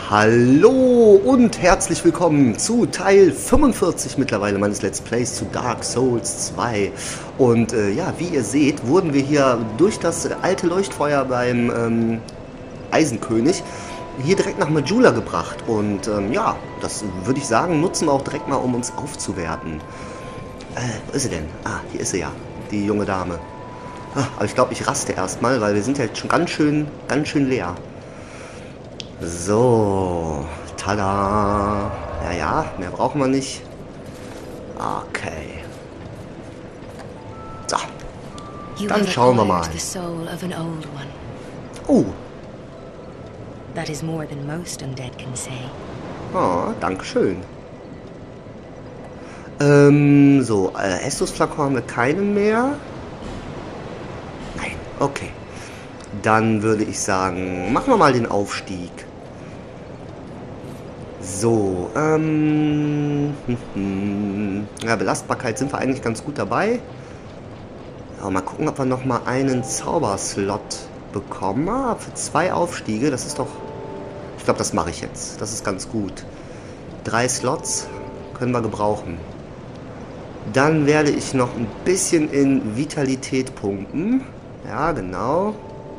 Hallo und herzlich willkommen zu Teil 45 mittlerweile meines Let's Plays zu Dark Souls 2. Und ja, wie ihr seht, wurden wir hier durch das alte Leuchtfeuer beim Eisenkönig hier direkt nach Majula gebracht. Und ja, das würde ich sagen, nutzen wir auch direkt mal, um uns aufzuwerten. Wo ist sie denn? Ah, hier ist sie ja, die junge Dame. Aber ich glaube, ich raste erstmal, weil wir sind ja jetzt schon ganz schön leer. So, tada. Ja, mehr brauchen wir nicht. Okay. So, dann schauen wir mal. Oh. That is more than most undead can say. Oh, dankeschön. So, Estus-Flakon haben wir keinen mehr. Nein, okay. Dann würde ich sagen, machen wir mal den Aufstieg. So, ja, Belastbarkeit sind wir eigentlich ganz gut dabei. Aber mal gucken, ob wir noch mal einen Zauberslot bekommen. Für 2 Aufstiege, das ist doch... Ich glaube, das mache ich jetzt. Das ist ganz gut. 3 Slots können wir gebrauchen. Dann werde ich noch ein bisschen in Vitalität pumpen. Ja, genau.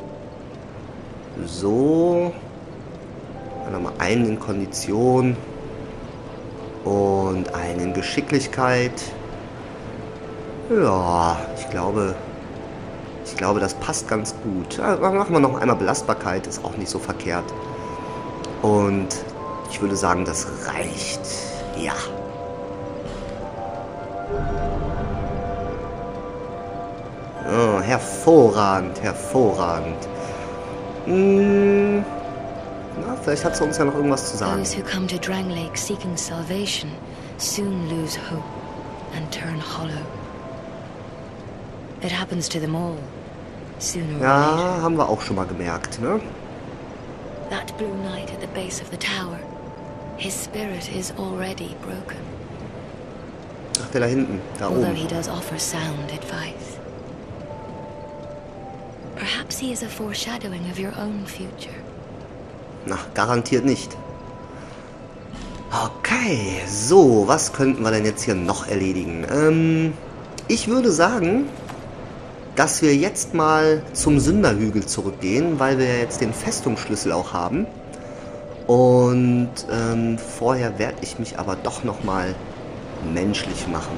So. Dann nochmal einen in Kondition. Und einen in Geschicklichkeit. Ja, ich glaube, das passt ganz gut. Ja, machen wir noch einmal Belastbarkeit, ist auch nicht so verkehrt. Und ich würde sagen, das reicht. Ja. Oh, hervorragend, hervorragend. Na, vielleicht hat sie uns ja noch irgendwas zu sagen. Those who come to Dranglake seeking salvation soon lose hope and turn hollow. It happens to them all, sooner or Ja, later. haben wir auch schon mal gemerkt, ne? That blue knight at the base of the tower, his spirit is already broken. Ach, der da hinten, da Although oben. he does offer sound advice. Perhaps he is a foreshadowing of your own future. Na, garantiert nicht. Okay, so, was könnten wir denn jetzt hier noch erledigen? Ich würde sagen, dass wir jetzt mal zum Sünderhügel zurückgehen, weil wir ja jetzt den Festungsschlüssel auch haben. Und vorher werde ich mich aber doch noch mal menschlich machen.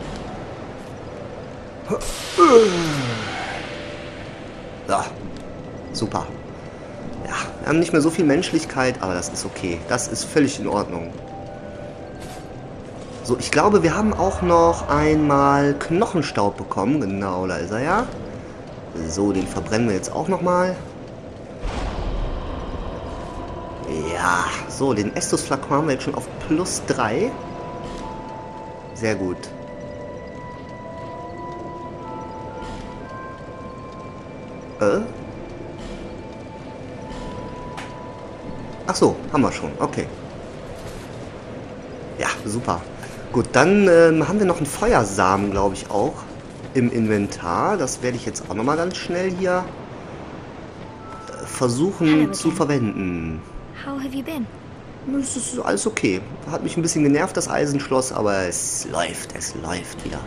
Ja, super. Ja, wir haben nicht mehr so viel Menschlichkeit, aber das ist okay. Das ist völlig in Ordnung. So, ich glaube, wir haben auch noch einmal Knochenstaub bekommen. Genau, da ist er ja. So, den verbrennen wir jetzt auch nochmal. Ja, so, den Estus-Flakon haben wir jetzt schon auf +3. Sehr gut. Ach so, haben wir schon. Okay. Ja, super. Gut, dann haben wir noch einen Feuersamen, glaube ich, auch im Inventar. Das werde ich jetzt auch nochmal ganz schnell hier versuchen zu verwenden. How have you been? Das ist alles okay. Hat mich ein bisschen genervt, das Eisenschloss, aber es läuft wieder.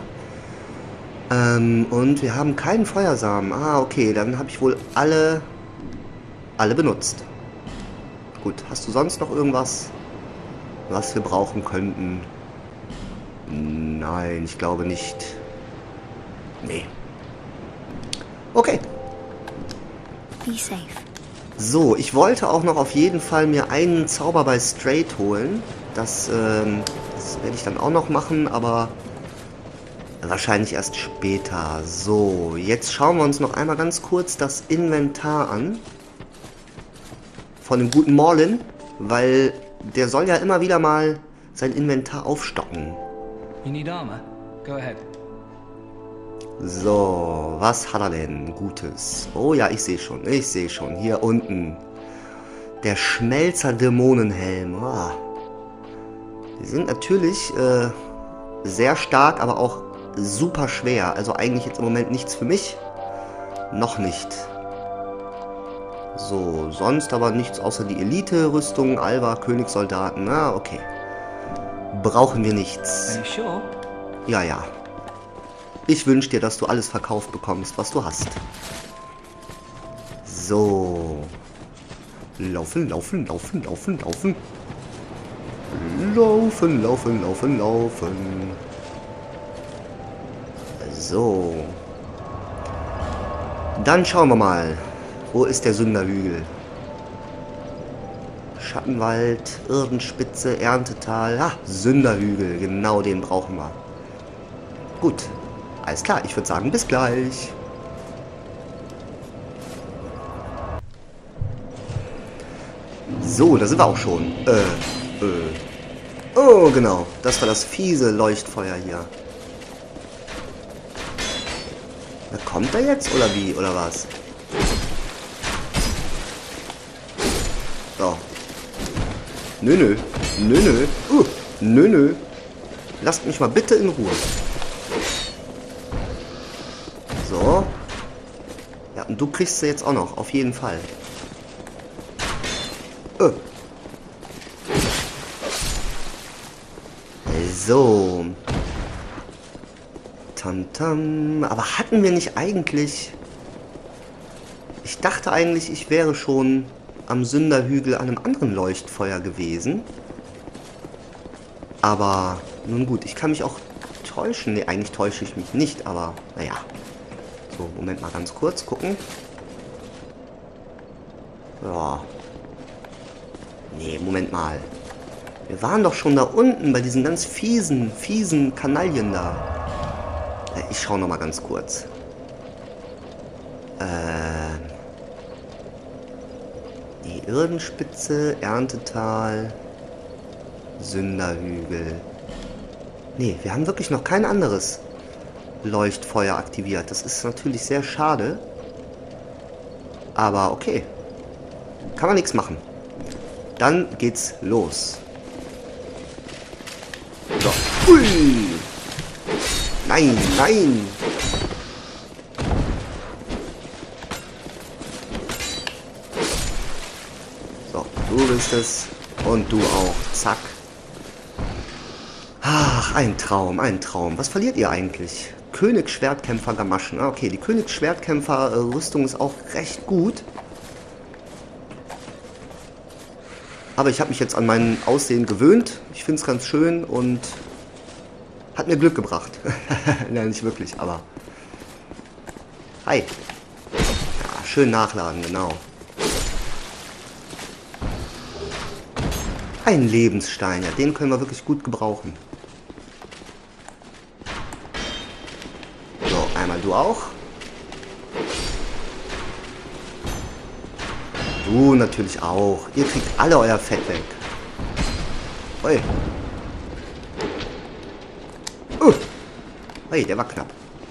Und wir haben keinen Feuersamen. Ah, okay, dann habe ich wohl alle benutzt. Gut, hast du sonst noch irgendwas, was wir brauchen könnten? Nein, ich glaube nicht. Nee. Okay. Be safe. So, ich wollte auch noch auf jeden Fall mir einen Zauber bei Straight holen. Das werde ich dann auch noch machen, aber wahrscheinlich erst später. So, jetzt schauen wir uns noch einmal ganz kurz das Inventar an. Von dem guten Morlin, weil der soll ja immer wieder mal sein Inventar aufstocken. You need armor? Go ahead. So, was hat er denn Gutes? Oh ja, ich sehe schon. Hier unten. Der Schmelzer-Dämonenhelm. Oh. Die sind natürlich sehr stark, aber auch super schwer. Also eigentlich jetzt im Moment nichts für mich. Noch nicht. So, sonst aber nichts außer die Elite-Rüstung, Alba, Königssoldaten. Na, okay. Brauchen wir nichts. Are you sure? Ja, ja. Ich wünsche dir, dass du alles verkauft bekommst, was du hast. So. Laufen, laufen, laufen, laufen, laufen. Laufen, laufen, laufen, laufen. So. Dann schauen wir mal. Wo ist der Sünderhügel? Schattenwald, Irdenspitze, Erntetal. Ah, Sünderhügel. Genau den brauchen wir. Gut. Alles klar, ich würde sagen, bis gleich. So, da sind wir auch schon. Oh, genau. Das war das fiese Leuchtfeuer hier. Na, kommt er jetzt oder wie? Oder was? So. Nö, nö. Nö, nö. Nö, nö. Lasst mich mal bitte in Ruhe. So. Ja, und du kriegst sie jetzt auch noch. Auf jeden Fall. So. Tamtam. Aber hatten wir nicht eigentlich... Ich dachte eigentlich, ich wäre schon am Sünderhügel an einem anderen Leuchtfeuer gewesen. Aber, nun gut, ich kann mich auch täuschen. Ne, eigentlich täusche ich mich nicht, aber naja. So, Moment mal ganz kurz, gucken. Ja. Nee, Moment mal. Wir waren doch schon da unten bei diesen ganz fiesen Kanaillen da. Ich schaue noch mal ganz kurz. Die Irdenspitze, Erntetal, Sünderhügel. Nee, wir haben wirklich noch kein anderes Leuchtfeuer aktiviert. Das ist natürlich sehr schade. Aber okay. Kann man nichts machen. Dann geht's los. So. Ui! Nein, nein! So, du bist es. Und du auch. Zack. Ach, ein Traum, ein Traum. Was verliert ihr eigentlich? Königsschwertkämpfer Gamaschen. Ah, okay, die Königsschwertkämpfer Rüstung ist auch recht gut. Aber ich habe mich jetzt an mein Aussehen gewöhnt. Ich finde es ganz schön und hat mir Glück gebracht. Nein, nicht wirklich, aber... Hi. Ja, schön nachladen, genau. Ein Lebensstein, ja, den können wir wirklich gut gebrauchen. So, einmal du auch. Du natürlich auch. Ihr kriegt alle euer Fett weg. Ui. Ui, der war knapp.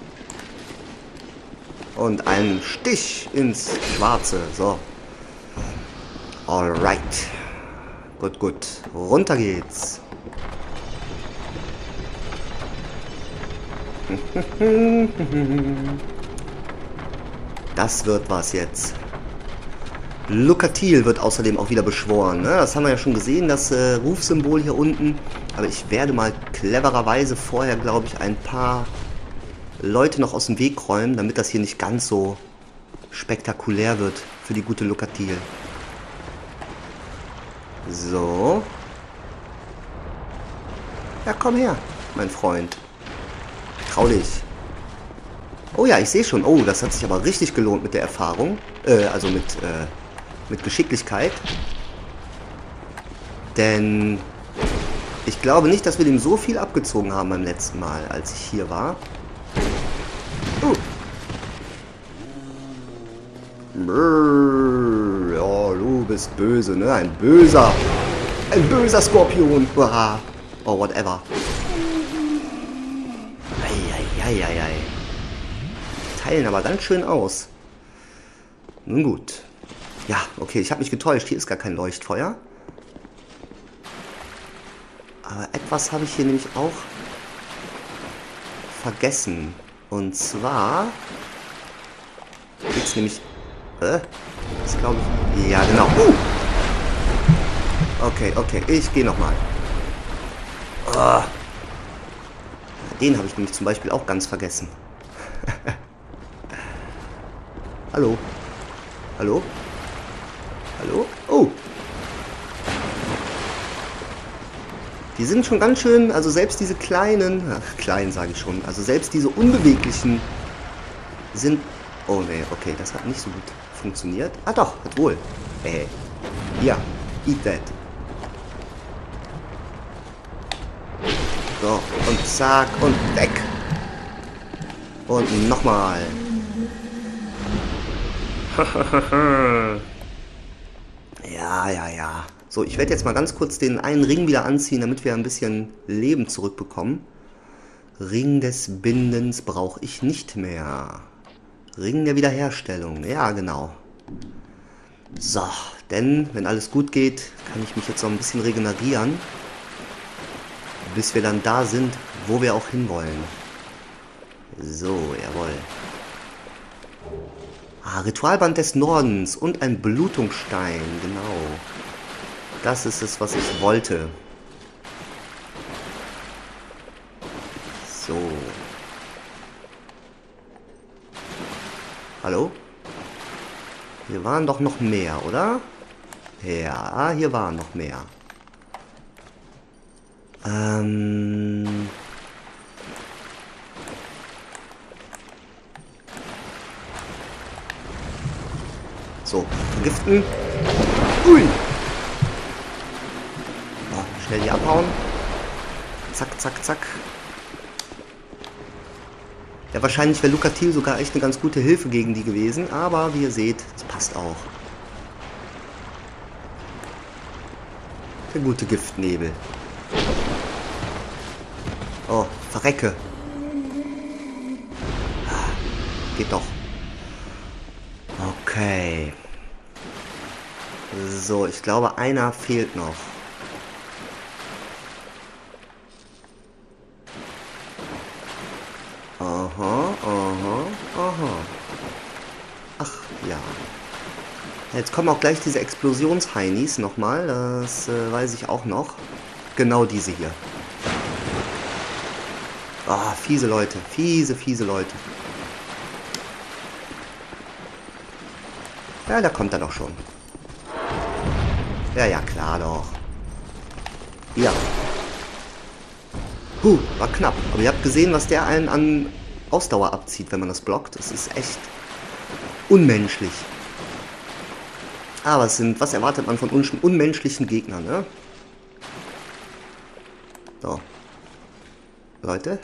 Und ein Stich ins Schwarze. So. Alright. Gut, gut. Runter geht's. Das wird was jetzt. Lucatil wird außerdem auch wieder beschworen. Ne? Das haben wir ja schon gesehen, das Rufsymbol hier unten. Aber ich werde mal clevererweise vorher, glaube ich, ein paar Leute noch aus dem Weg räumen, damit das hier nicht ganz so spektakulär wird für die gute Lucatil. So. Ja, komm her, mein Freund. Trau dich. Oh ja, ich sehe schon. Oh, das hat sich aber richtig gelohnt mit der Erfahrung. Also mit Geschicklichkeit. Denn ich glaube nicht, dass wir dem so viel abgezogen haben beim letzten Mal, als ich hier war. Ja, du bist böse, ne? Ein böser Skorpion. Oh, whatever. Eieieiei. Teilen aber ganz schön aus. Nun gut. Ja, okay, ich habe mich getäuscht. Hier ist gar kein Leuchtfeuer. Aber etwas habe ich hier nämlich auch vergessen. Und zwar geht's nämlich... Das glaube ich. Ja, genau. Okay, okay. Ich gehe nochmal. Oh. Den habe ich nämlich zum Beispiel auch ganz vergessen. Hallo? Hallo? Hallo? Oh! Die sind schon ganz schön, also selbst diese kleinen, ach, klein sage ich schon, also selbst diese unbeweglichen sind... Oh ne, okay, das hat nicht so gut funktioniert. Ah doch, hat wohl. Ja, eat that. So, und zack, und weg. Und nochmal. Ja, ja, ja. So, ich werde jetzt mal ganz kurz den einen Ring wieder anziehen, damit wir ein bisschen Leben zurückbekommen. Ring des Bindens brauche ich nicht mehr. Ring der Wiederherstellung. Ja, genau. So, denn wenn alles gut geht, kann ich mich jetzt noch ein bisschen regenerieren. Bis wir dann da sind, wo wir auch hinwollen. So, jawohl. Ah, Ritualband des Nordens und ein Blutungsstein, genau. Das ist es, was ich wollte. So. Hallo? Hier waren doch noch mehr, oder? Ja, hier waren noch mehr. So, vergiften. Ui! Oh, schnell hier abhauen. Zack, zack, zack. Ja, wahrscheinlich wäre Lucatil sogar echt eine ganz gute Hilfe gegen die gewesen. Aber wie ihr seht, es passt auch. Der gute Giftnebel. Oh, verrecke. Geht doch. Okay. So, ich glaube, einer fehlt noch. Aha, aha, aha. Ach, ja. Jetzt kommen auch gleich diese Explosionsheinis nochmal. Das weiß ich auch noch. Genau diese hier. Ah, fiese Leute. Fiese, fiese Leute. Ja, da kommt er doch schon. Ja, ja, klar doch. Ja. War knapp. Aber ihr habt gesehen, was der einen an Ausdauer abzieht, wenn man das blockt. Das ist echt unmenschlich. Aber was erwartet man von unmenschlichen Gegnern, ne? So. Leute.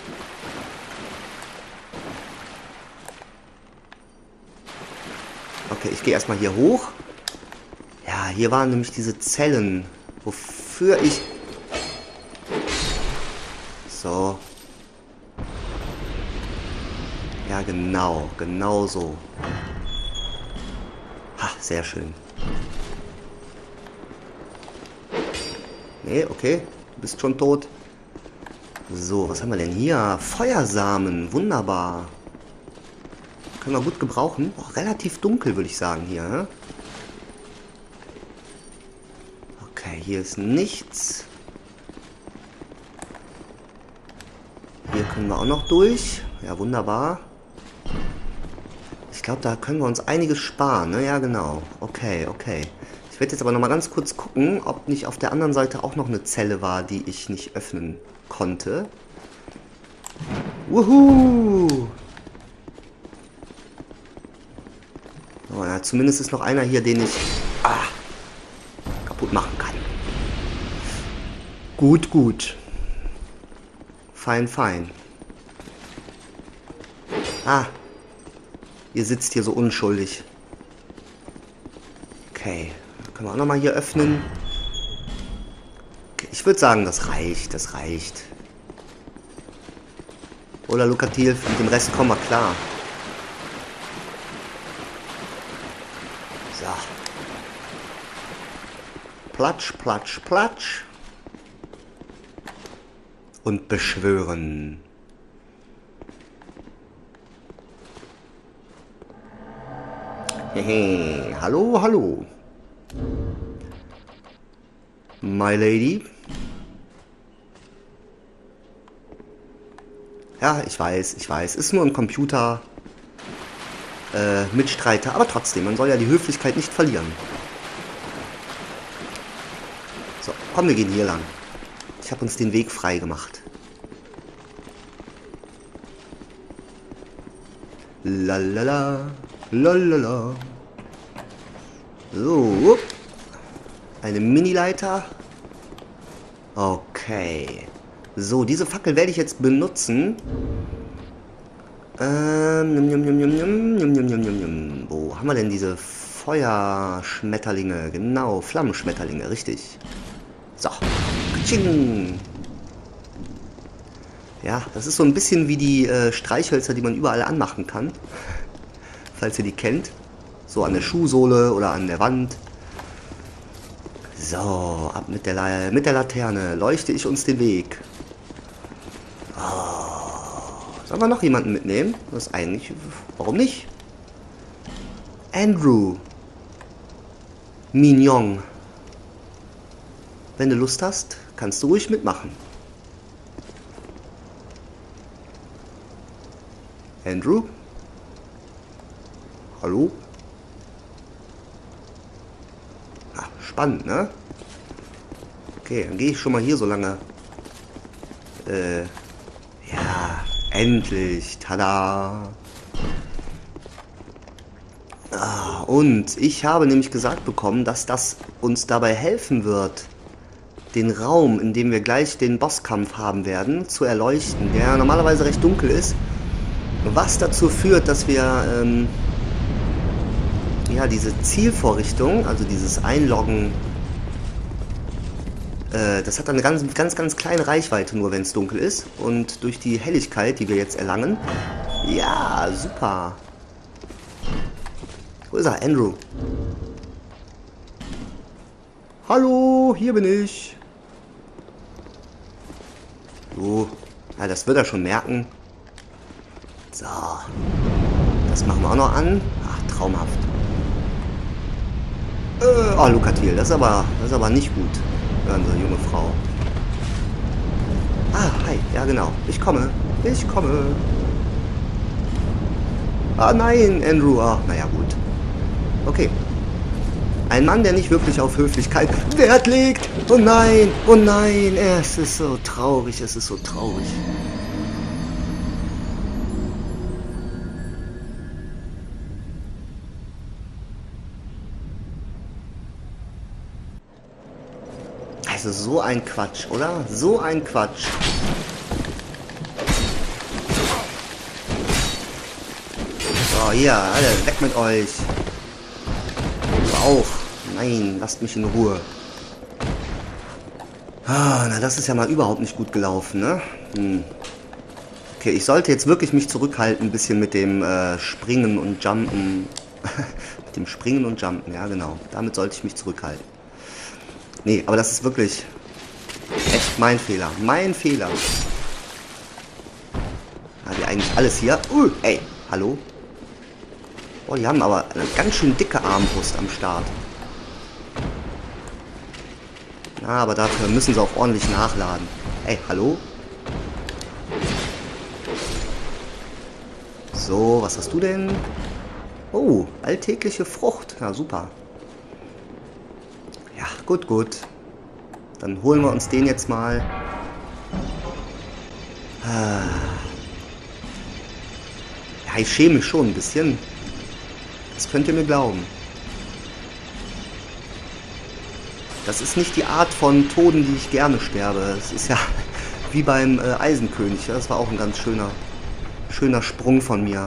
Okay, ich gehe erstmal hier hoch. Ja, hier waren nämlich diese Zellen, wofür ich... So. Ja, genau. Genau so. Ha, sehr schön. Nee, okay. Du bist schon tot. So, was haben wir denn hier? Feuersamen. Wunderbar. Können wir gut gebrauchen. Oh, relativ dunkel, würde ich sagen, hier. Ne? Okay, hier ist nichts. Hier können wir auch noch durch. Ja, wunderbar. Ich glaube, da können wir uns einiges sparen. Ne? Ja, genau. Okay, okay. Ich werde jetzt aber noch mal ganz kurz gucken, ob nicht auf der anderen Seite auch noch eine Zelle war, die ich nicht öffnen konnte. Wuhu! Oh, ja, zumindest ist noch einer hier, den ich kaputt machen kann. Gut, gut. Fein, fein. Ah. Ihr sitzt hier so unschuldig. Okay. Dann können wir auch nochmal hier öffnen. Okay, ich würde sagen, das reicht. Das reicht. Oder Lucatil, mit dem Rest kommen wir klar. So. Platsch, platsch, platsch. Und beschwören. Hehe. Hallo, hallo. My Lady. Ja, ich weiß. Ist nur ein Computer. Mitstreiter. Aber trotzdem, man soll ja die Höflichkeit nicht verlieren. So, komm, wir gehen hier lang. Ich habe uns den Weg frei gemacht. Lalala. Lalala. So. Eine Mini-Leiter. Okay. So, diese Fackel werde ich jetzt benutzen. Wo haben wir denn diese Feuerschmetterlinge? Genau, Flammenschmetterlinge, richtig. So. Katsching. Ja, das ist so ein bisschen wie die Streichhölzer, die man überall anmachen kann. Falls ihr die kennt. So an der Schuhsohle oder an der Wand. So, ab mit der Laterne. Leuchte ich uns den Weg. Sollen wir noch jemanden mitnehmen? Das ist eigentlich... Warum nicht? Andrew. Mignon. Wenn du Lust hast, kannst du ruhig mitmachen. Andrew? Hallo? Ah, spannend, ne? Okay, dann gehe ich schon mal hier so lange. Ja, endlich. Tada. Ah, und ich habe nämlich gesagt bekommen, dass das uns dabei helfen wird, den Raum, in dem wir gleich den Bosskampf haben werden, zu erleuchten, der normalerweise recht dunkel ist. Was dazu führt, dass wir ja, diese Zielvorrichtung, also dieses Einloggen, das hat eine ganz kleine Reichweite, nur wenn es dunkel ist. Und durch die Helligkeit, die wir jetzt erlangen, ja, super. Wo ist er? Andrew. Hallo, hier bin ich. So, ja, das wird er schon merken. So, das machen wir auch noch an. Ach, traumhaft. Oh, Lukatil, das ist aber nicht gut. Unsere junge Frau. Ah, hi, ja genau. Ich komme. Ah, nein, Andrew. Ah, naja, gut. Okay. Ein Mann, der nicht wirklich auf Höflichkeit Wert legt. Oh nein, es ist so traurig, Also so ein Quatsch, oder? So ein Quatsch. So, hier, alle, weg mit euch. Du auch. Nein, lasst mich in Ruhe. Ah, na, das ist ja mal überhaupt nicht gut gelaufen, ne? Okay, ich sollte jetzt wirklich mich zurückhalten, ein bisschen mit dem Springen und Jumpen. Mit dem Springen und Jumpen, ja genau. Damit sollte ich mich zurückhalten. Nee, aber das ist wirklich echt mein Fehler. Mein Fehler. Ja, wie eigentlich alles hier. Ey, hallo? Oh, die haben aber eine ganz schön dicke Armbrust am Start. Na, aber dafür müssen sie auch ordentlich nachladen. Ey, hallo? So, was hast du denn? Oh, alltägliche Frucht. Ja, super. Ja, gut. Dann holen wir uns den jetzt mal. Ja, ich schäme mich schon ein bisschen. Das könnt ihr mir glauben. Das ist nicht die Art von Toden, die ich gerne sterbe. Es ist ja wie beim Eisenkönig. Ja? Das war auch ein ganz schöner Sprung von mir.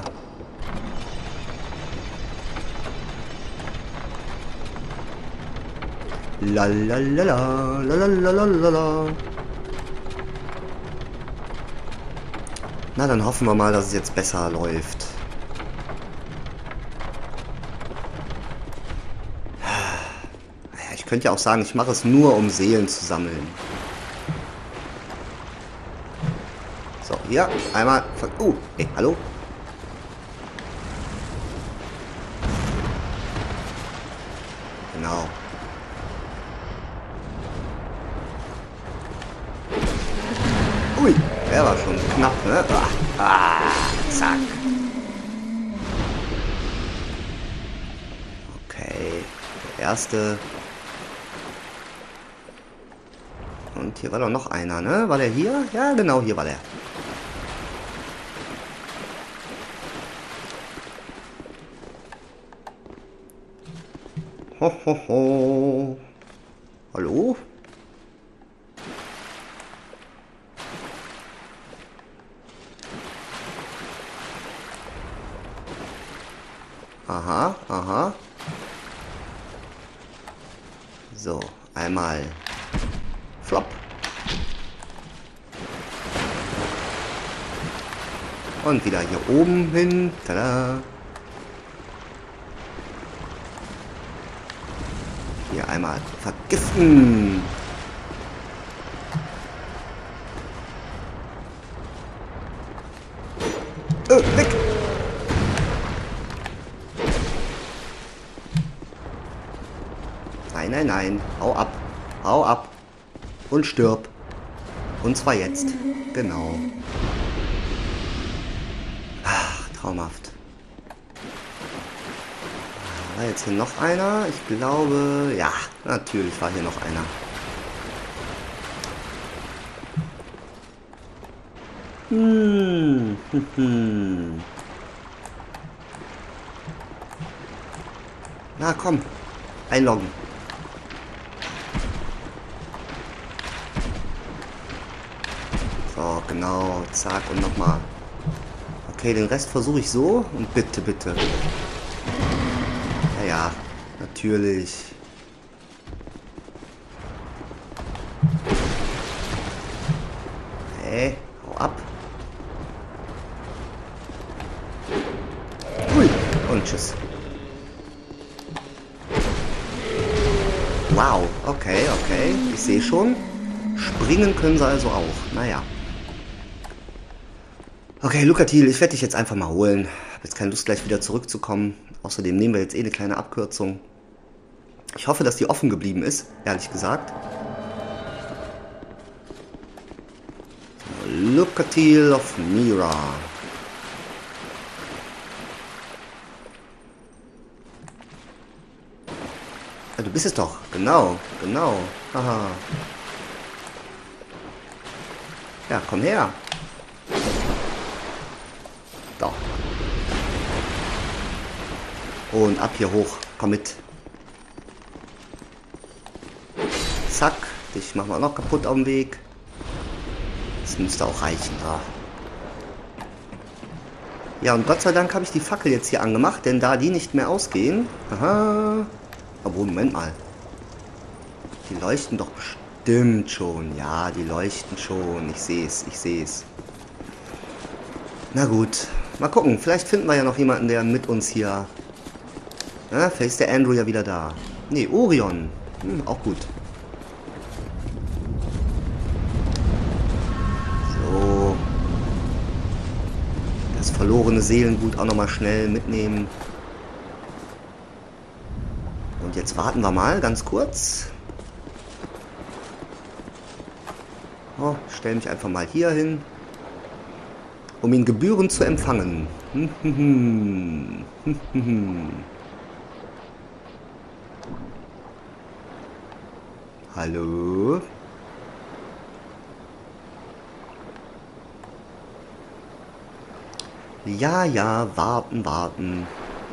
Lalalala, lalalala. Na, dann hoffen wir mal, dass es jetzt besser läuft. Ich könnte ja auch sagen, ich mache es nur, um Seelen zu sammeln. So, hier, einmal... hey, hallo? Ui, der war schon knapp, ne? Zack. Okay, der erste. Und hier war doch noch einer, ne? War der hier? Ja, genau, hier war der. Ho, ho, ho. Hallo? Aha, aha. So, einmal flop. Und wieder hier oben hin. Tada. Hier einmal vergiften. Weg. Nein, nein, nein. Hau ab. Hau ab. Und stirb. Und zwar jetzt. Genau. Ach, traumhaft. War jetzt hier noch einer? Ich glaube... Ja, natürlich war hier noch einer. Na komm. Einloggen. So, genau. Zack und nochmal. Okay, den Rest versuche ich so. Und bitte, bitte. Ja, ja. Natürlich. Hey, hau ab. Ui. Und tschüss. Wow. Okay, okay. Ich sehe schon. Springen können sie also auch. Naja. Okay, Lucatil, ich werde dich jetzt einfach mal holen. Hab jetzt keine Lust, gleich wieder zurückzukommen. Außerdem nehmen wir jetzt eh eine kleine Abkürzung. Ich hoffe, dass die offen geblieben ist, ehrlich gesagt. So, Lucatil of Mira. Ja, du bist es doch. Genau, genau. Haha. Ja, komm her. Da. Und ab hier hoch. Komm mit. Zack. Dich machen wir auch noch kaputt auf dem Weg. Das müsste auch reichen. Da. Ja, und Gott sei Dank habe ich die Fackel jetzt hier angemacht, denn da die nicht mehr ausgehen... Aha. Obwohl, Moment mal. Die leuchten doch bestimmt schon. Ja, die leuchten schon. Ich sehe es, ich sehe es. Na gut. Mal gucken. Vielleicht finden wir ja noch jemanden, der mit uns hier... Ja, vielleicht ist der Andrew ja wieder da. Nee, Orion. Auch gut. So. Das verlorene Seelengut auch nochmal schnell mitnehmen. Und jetzt warten wir mal ganz kurz. Oh, stelle mich einfach mal hier hin, um ihn gebührend zu empfangen. Hallo? Ja, ja, warten, warten.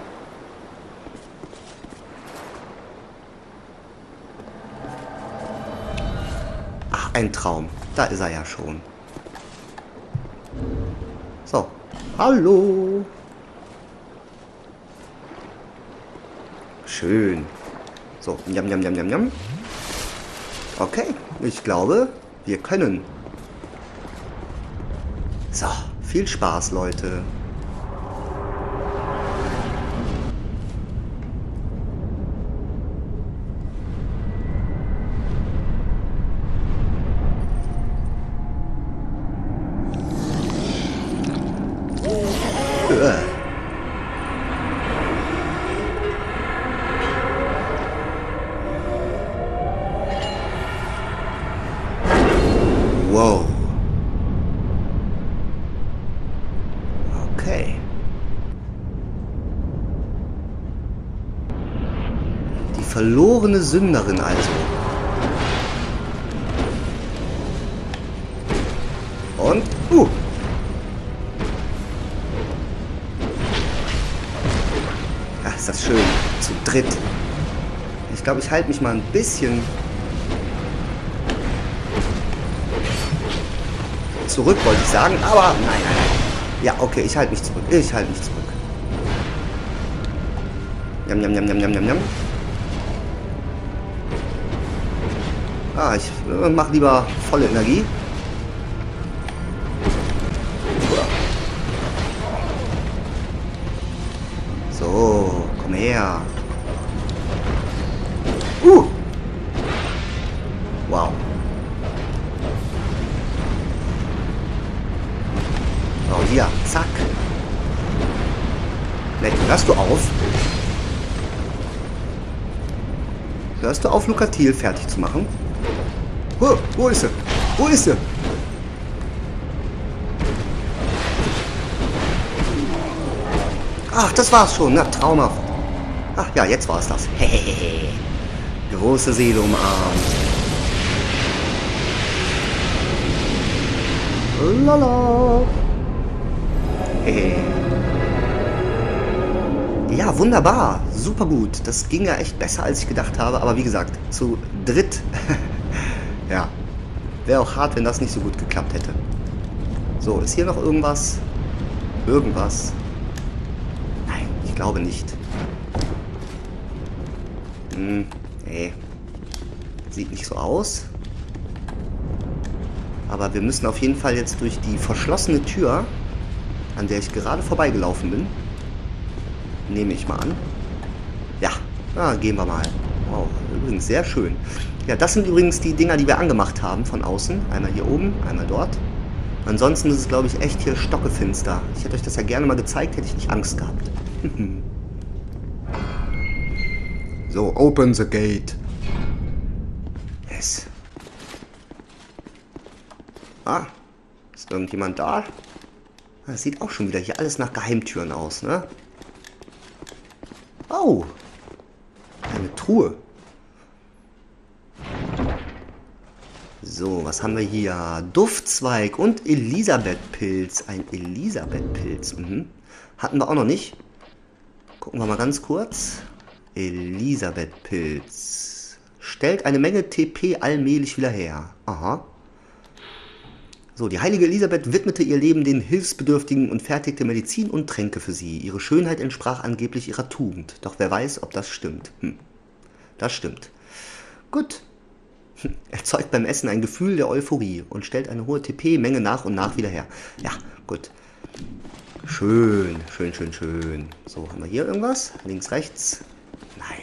Ach, ein Traum. Da ist er ja schon. So. Hallo. Schön. So, jam, jam, jam, jam, jam. Okay, ich glaube, wir können. So, viel Spaß, Leute. Wow. geborene Sünderin also. Und, Ach, ist das schön. Zu dritt. Ich glaube, ich halte mich mal ein bisschen zurück, wollte ich sagen. Aber nein. Ja, okay, ich halte mich zurück. Jam. Ah, ich mache lieber volle Energie. So, komm her. Wow. So, hier, zack. Ne, hörst du auf? Hörst du auf, Lucatil fertig zu machen? Wo ist sie? Wo ist sie? Ach, das war's schon. Na, traumhaft. Ach ja, jetzt war's das. Hehehe. Große Seele umarmt. Lala. Hehe. Ja, wunderbar. Super gut. Das ging ja echt besser, als ich gedacht habe. Aber wie gesagt, zu dritt. Ja. Wäre auch hart, wenn das nicht so gut geklappt hätte. So, ist hier noch irgendwas? Irgendwas? Nein, ich glaube nicht. Nee. Sieht nicht so aus. Aber wir müssen auf jeden Fall jetzt durch die verschlossene Tür, an der ich gerade vorbeigelaufen bin. Nehme ich mal an. Ja, gehen wir mal. Wow, übrigens sehr schön. Ja, das sind übrigens die Dinger, die wir angemacht haben von außen. Einmal hier oben, einmal dort. Ansonsten ist es, glaube ich, echt hier stockefinster. Ich hätte euch das ja gerne mal gezeigt, hätte ich nicht Angst gehabt. So, open the gate. Yes. Ah, ist irgendjemand da? Das sieht auch schon wieder hier alles nach Geheimtüren aus, ne? Oh, eine Truhe. So, was haben wir hier? Duftzweig und Elisabethpilz. Ein Elisabethpilz. Hatten wir auch noch nicht. Gucken wir mal ganz kurz. Elisabethpilz. Stellt eine Menge TP allmählich wieder her. Aha. So, die heilige Elisabeth widmete ihr Leben den Hilfsbedürftigen und fertigte Medizin und Tränke für sie. Ihre Schönheit entsprach angeblich ihrer Tugend. Doch wer weiß, ob das stimmt. Das stimmt. Gut. Erzeugt beim Essen ein Gefühl der Euphorie und stellt eine hohe TP-Menge nach und nach wieder her. Ja, gut. Schön. So, haben wir hier irgendwas? Links, rechts? Nein.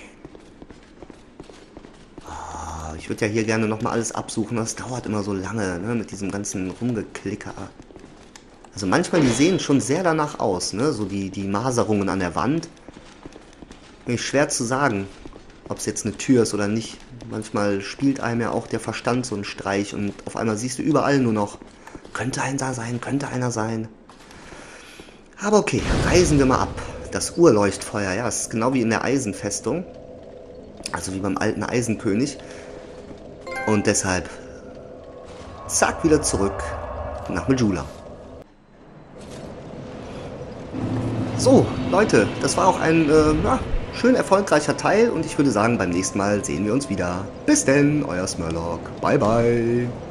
Oh, ich würde ja hier gerne nochmal alles absuchen. Das dauert immer so lange, ne, mit diesem ganzen Rumgeklicker. Also manchmal, die sehen schon sehr danach aus, ne? So die Maserungen an der Wand. Mir ist schwer zu sagen, ob es jetzt eine Tür ist oder nicht. Manchmal spielt einem ja auch der Verstand so einen Streich und auf einmal siehst du überall nur noch, könnte einer sein. Aber okay, reisen wir mal ab. Das Urleuchtfeuer, ja, es ist genau wie in der Eisenfestung. Also wie beim alten Eisenkönig. Und deshalb, zack, wieder zurück nach Majula. So, Leute, das war auch ein, schön erfolgreicher Teil und ich würde sagen, beim nächsten Mal sehen wir uns wieder. Bis denn, euer Smurloc. Bye, bye.